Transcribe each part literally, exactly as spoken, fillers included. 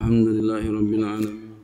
Alhamdulillahi rabbil alamin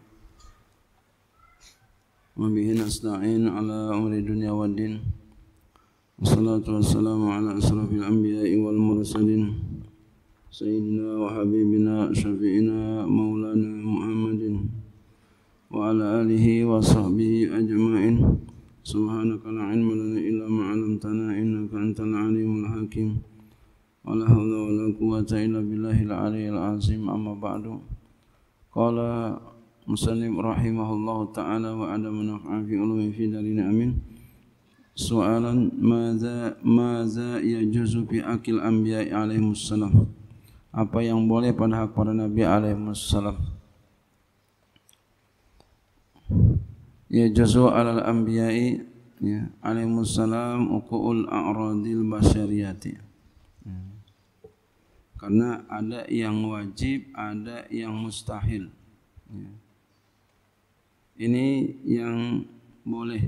wa bihi nasta'in ala umri dunya waddin. Wassalatu wassalamu ala asrafil anbiya'i wal mursalin sayyidina wa habibina syafi'ina maulana Muhammadin wa ala alihi wa sahbihi ajma'in. Subhanaka la ilma lana illa ma 'allamtana innaka antal alimul hakim. Wa la hawla wa la quwwata illa billahil aliyyil azim. Amma ba'du. Qala musannif rahimahullahu ta'ala wa adama naf'a fi ulumi fi darin amin. Soalan madza madza yajuzu fi akil anbiya alaihimus salam. Apa yang boleh pada hak para nabi alaihimus salam? Yajuzu alal anbiya'i ya alaihimus salam uqul a'radil basyariyati. Karena ada yang wajib, ada yang mustahil. Ya. Ini yang boleh.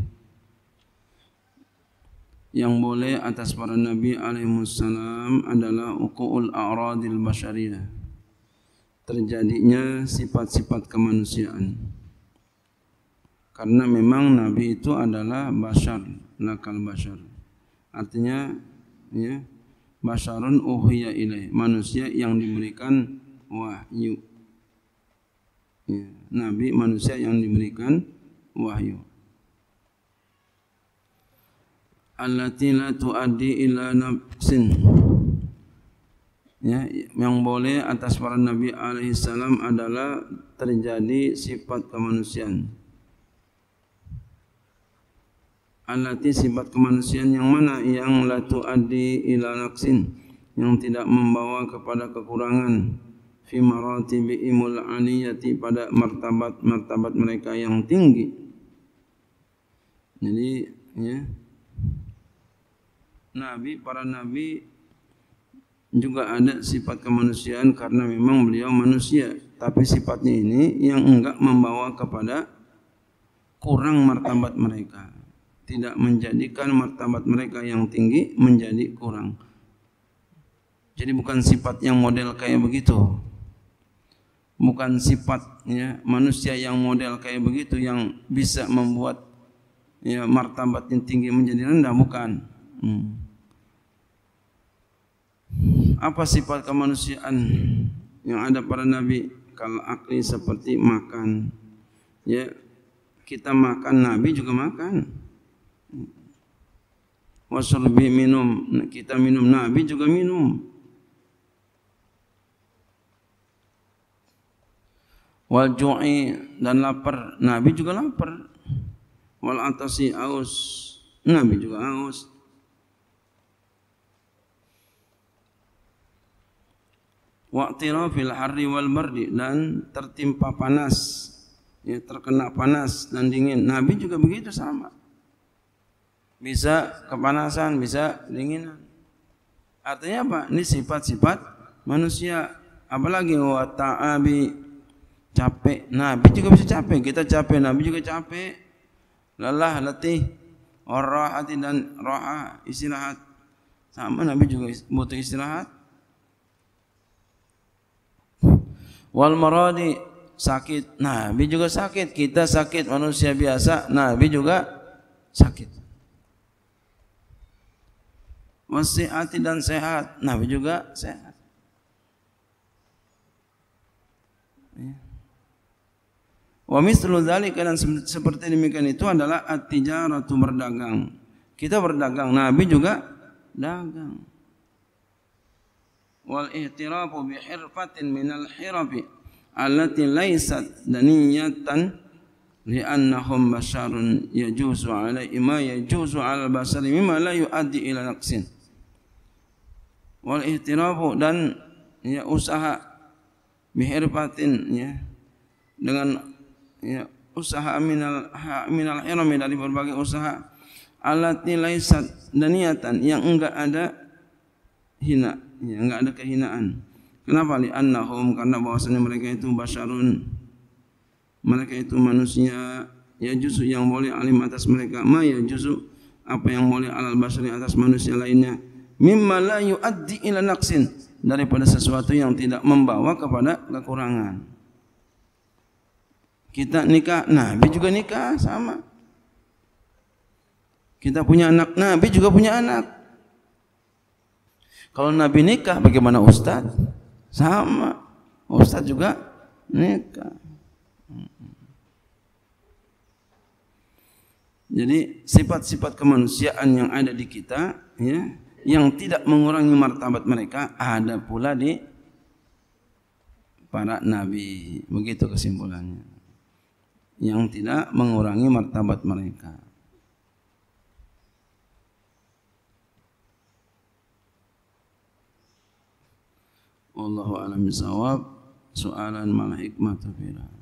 Yang boleh atas para nabi alaihissalam adalah uqul a'radil basyariyah. Terjadinya sifat-sifat kemanusiaan. Karena memang nabi itu adalah basyar, lakal basyar. Artinya ya basyarun uhiya ilaih, manusia yang diberikan wahyu. Ya, nabi manusia yang diberikan wahyu. Allati la tuaddi ila nafsin. Ya, yang boleh atas para nabi alaihi salam adalah terjadi sifat kemanusiaan. Allati sifat kemanusiaan yang mana? Yang la tuaddi ila naqsin, yang tidak membawa kepada kekurangan fi maratibi imul aliyati, pada martabat-martabat mereka yang tinggi. Jadi ya, nabi, para nabi juga ada sifat kemanusiaan karena memang beliau manusia, tapi sifatnya ini yang enggak membawa kepada kurang martabat mereka, tidak menjadikan martabat mereka yang tinggi menjadi kurang. Jadi bukan sifat yang model kayak begitu. Bukan sifat ya, manusia yang model kayak begitu yang bisa membuat ya, martabat yang tinggi menjadi rendah, bukan. Hmm. Apa sifat kemanusiaan yang ada pada nabi? Kalau akli seperti makan. Ya, kita makan, nabi juga makan. Wasyurbi minum, kita minum, nabi juga minum. Wal ju'i, dan lapar, nabi juga lapar. Wal atasi, aus, nabi juga aus. Wa'tirafil harri wal bardi, dan tertimpa panas, ya, terkena panas dan dingin, nabi juga begitu sama. Bisa kepanasan, bisa dinginan. Artinya apa? Ini sifat-sifat manusia. Apalagi wa ta'abi, capek. Nabi juga bisa capek. Kita capek, nabi juga capek. Lelah, letih, warahati, dan raha, istirahat. Sama, nabi juga butuh istirahat. Wal maradi, sakit. Nabi juga sakit. Kita sakit, manusia biasa. Nabi juga sakit. Wasihati, dan sehat, nabi juga sehat. Ya. Wa mislu dzalika, dan seperti demikian itu adalah at-tijaratu, berdagang. Kita berdagang, nabi juga dagang. Wal ihtirafu bi hirfatin minal hirafi allati laysat daniyatan li'annahum basyarun yajuzu 'alaihi ma yajuzu 'alal basari mimma la yu'addi ila naqsin. Wal ihtirafu, dan ya usaha bihirfatin, ya dengan ya usaha minal minal hirami, dari berbagai usaha, allati laysat daniyatan, yang enggak ada hina, ya enggak ada kehinaan. Kenapa? Li'annahum, karena bahwasanya mereka itu basyarun, mereka itu manusia, ya juzu, yang boleh alim atas mereka, ma ya juzu, apa yang boleh alal basari atas manusia lainnya, mimma la yuaddi ila naqsin, daripada sesuatu yang tidak membawa kepada kekurangan. Kita nikah, Nabi juga nikah, sama. Kita punya anak, Nabi juga punya anak. Kalau Nabi nikah, bagaimana Ustaz? Sama. Ustaz juga nikah. Jadi sifat-sifat kemanusiaan yang ada di kita, ya, yang tidak mengurangi martabat mereka, ada pula di para nabi. Begitu kesimpulannya. Yang tidak mengurangi martabat mereka. Wallahu a'lam bishawab. Soalan mal hikmah tafira.